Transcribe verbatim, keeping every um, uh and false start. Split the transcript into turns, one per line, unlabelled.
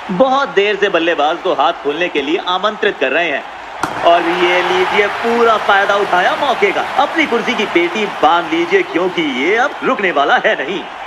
बहुत देर से बल्लेबाज को हाथ खोलने के लिए आमंत्रित कर रहे हैं और ये लीजिए पूरा फायदा उठाया मौके का। अपनी कुर्सी की पेटी बांध लीजिए क्योंकि ये अब रुकने वाला है नहीं।